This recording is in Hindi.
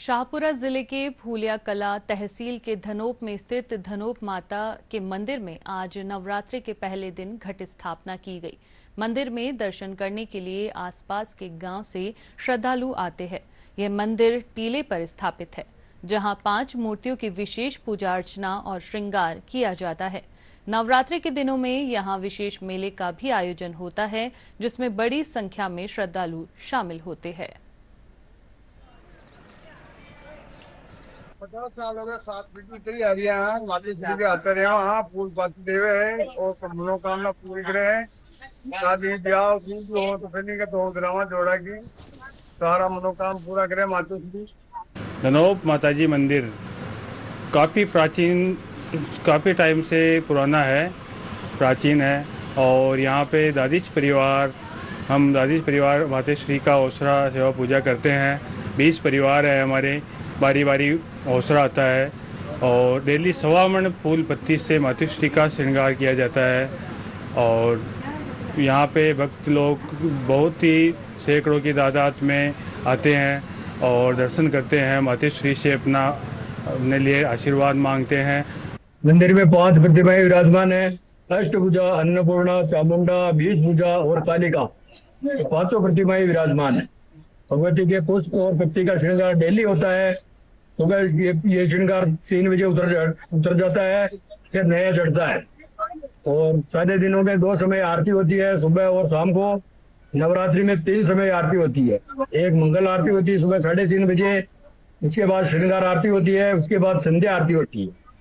शाहपुरा जिले के फूलिया कला तहसील के धनोप में स्थित धनोप माता के मंदिर में आज नवरात्रि के पहले दिन घट स्थापना की गई। मंदिर में दर्शन करने के लिए आसपास के गांव से श्रद्धालु आते हैं। यह मंदिर टीले पर स्थापित है, जहां 5 मूर्तियों की विशेष पूजा अर्चना और श्रृंगार किया जाता है। नवरात्रि के दिनों में यहां विशेष मेले का भी आयोजन होता है, जिसमें बड़ी संख्या में श्रद्धालु शामिल होते हैं। 50 साल हो गए, 7 फीट की तैयारियां हैं। माली श्री के आते रहे वहाँ फूल पाती देवे है और मनोकामना पूरी करे है। शादी ब्याह कुछ हो तो फिर के तो ग्रामा जोड़ा की सारा मनोकाम पूरा करे माता श्री। धनोप माताजी मंदिर काफ़ी प्राचीन, काफ़ी टाइम से पुराना है, प्राचीन है। और यहाँ पे हम दादीज परिवार माताश्री का ओसरा सेवा पूजा करते हैं। 20 परिवार है हमारे, बारी बारी ओसरा आता है और डेली 1.25 मन फूल पत्ती से माताश्री का श्रृंगार किया जाता है। और यहाँ पे भक्त लोग बहुत ही सैकड़ों की तादाद में आते हैं और दर्शन करते हैं, माताश्री से अपने लिए आशीर्वाद मांगते हैं। मंदिर में 5 प्रतिमाएं विराजमान है। अष्टभुजा, अन्नपूर्णा, चामुंडा, बीजभुजा और कालिका, 5 प्रतिमाएं विराजमान है। भगवती के पुष्प और पत्ती का श्रृंगार डेली होता है। सुबह ये श्रृंगार 3 बजे उतर जाता है, फिर नया चढ़ता है। और सारे दिनों में 2 समय आरती होती है, सुबह और शाम को। नवरात्रि में 3 समय आरती होती है। एक मंगल आरती होती है सुबह 3:30 बजे, उसके बाद श्रृंगार आरती होती है, उसके बाद संध्या आरती होती है।